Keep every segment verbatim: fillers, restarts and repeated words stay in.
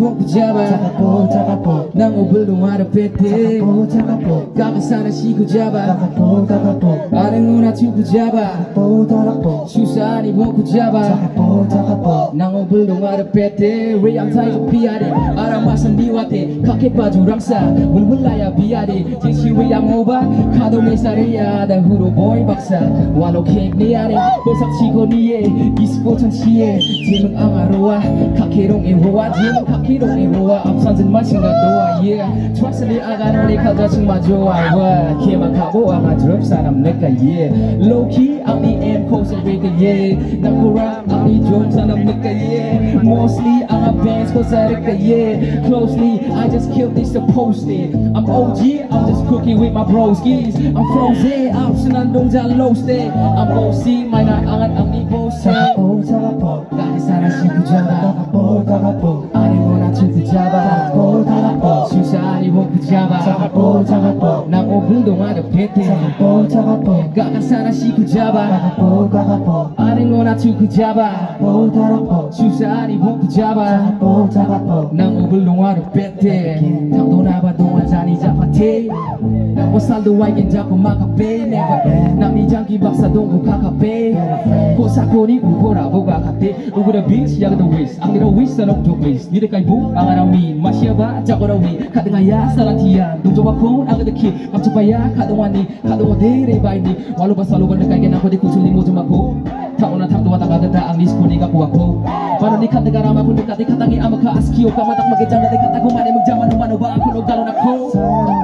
목 붙잡아 작아보 작아보 난 오블 동화를 뺐대 작아보 작아보 가가사나 시고 잡아 작아보 작아보 아랭우나 두고 잡아 작아보 작아보 슈사니 목 붙잡아 작아보 작아보 난 오블 동화를 뺐대 레양 타이즈 비아리 아라마산 비와테 카케 빠주랑사 물물라야 비아리 진시 레양 오바 카동의 사리야 나 후로 보이 박사 와로 케이크 니 아래 보삭치고 니에 이스포천 시에 짐은 앙아로와 카케롱의 호와 짐은 카케롱의 호와 앞산진 마신가 도와 yeah 트락스리 아가노니 카자칭마 좋아 와 케만 가보 아마 드럽 사람 내가 yeah low-key 아니 엠 코스베이가 yeah 나코라 아니 좀 사람 내가 yeah mostly 앙아 bands 코사르까 yeah closely I just killed this supposedly I'm O G I'm just cooking with my broskies I'm frozen optional 동자 low stay I'm O C 마이너 앙안 아니 보세 작아보 작아보 가리사나 시구 잡아 작아보 작아보 아니구나 두고 잡아 작아보 작아보 슈사니 목 붙잡아 작아보 작아보 난 오블 동화를 뺐대 작아보 작아보 가가사나 시구 잡아 작아보 작아보 아니구나 두고 잡아 작아보 작아보 슈사니 목 붙잡아 작아보 작아보 난 오블 동화를 뺐대 당도 나봐 동화 자니 잡았대 난 보살도 와이겐 잡고 막아빼 never 남이 장기 박사 동부 카카페 고사코니 우보라보가 갔대 우그라 빈스 야그도 위스 앙리라 위스 사nok 위스 니들 까이부 앙아라미 마시아바 자고라위 카등아야 살란티야 동조바콘 아그드키 감초바야 카동와니 카동와데레 바이니 와루바 살로바 느까이게 나코디 쿠슬리 모즈마코 타오나 탐도와 다가그다 앙리스코니가 부아코 바로니 카드가라마 분드카디 카당이 아마카 아스키오 까마닥 마게장가 데 카타고 마네 묵자마 누마노바 아코노 가로나코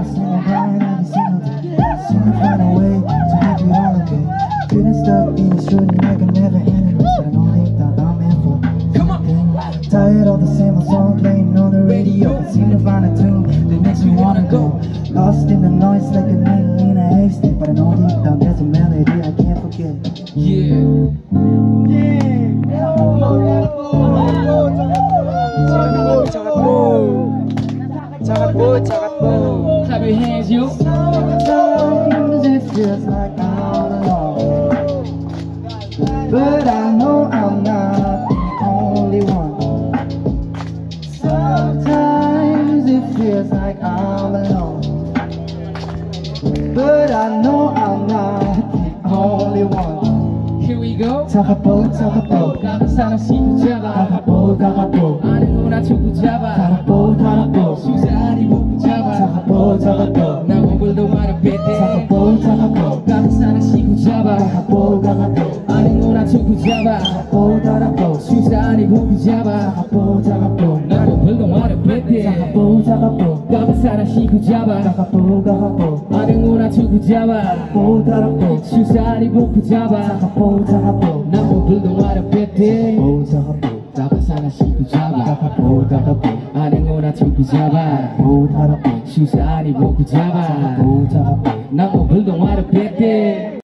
Find a way to make you all of it. Feeling stuck in a shooting I can never handle it. I don't think that I'm in for something. Tired of the same old song playing on the radio. Can't seem to find a tune that makes me wanna go. Lost in the noise like a needle in a haystack. But I know deep down there's a melody I can't forget. Yeah Clap your hands, yo. Sometimes it feels like I'm alone, but I know I'm not the only one. Sometimes it feels like I'm alone, but I know I'm not the only one. Here we go. 작아보 작아보 가가사나 시구 잡아 작아보 작아보 아니구나 두고 잡아 작아보 작아보 슈사니 목 붙잡아 작아보 작아보 난 오블 동화를 뺐대 작아보 작아보 가가사나 시구 잡아 작아보 작아보 아니구나 두고 잡아 작아보 작아보 슈사니 목 붙잡아 작아보 작아보 난 오블 동화를 뺐대 작아보 작아보 가가사나 시구 잡아 작아보 작아보 아니구나 두고 잡아 작아보 작아보 슈사니 목 붙잡아 작아보 작아보 난 오블 동화를 뺐대 작아보 작아보 가가사나 시구 잡아 작아보 작아보 아니구나 두고 잡아 작아보 작아보 슈사니 목 붙잡아 작아보 작아보 난 오블 동화를 뺐대